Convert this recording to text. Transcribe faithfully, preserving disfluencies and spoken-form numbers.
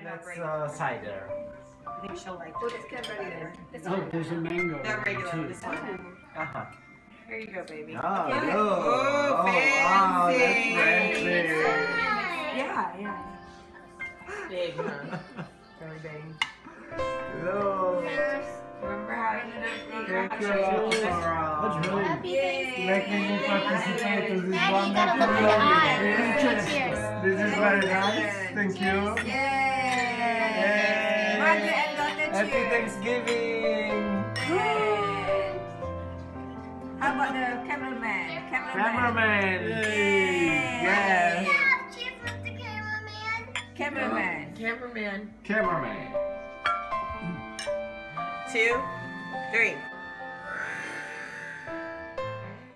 That's uh, cider. I think she'll like Oh, it. this Cadbury. This Oh, there's a mango. Not regular, too. this one. Uh-huh. Here you go, baby. Oh, Yeah. oh, Oh, oh, wow, that's fancy. fancy. Yeah, yeah. Big, huh? Very big. Hello. Remember how I ended up Thank you, That's Laura. really Making me participate in this Daddy, you one. gotta look at Making the Cheers. This is very nice. Thank you. Yay! Mother and daughter Happy cheers. Thanksgiving. Yay! How about the cameraman? Cameraman. Yay! Yes. Cheers with the cameraman. Cameraman. Cameraman. Cameraman. Two, three.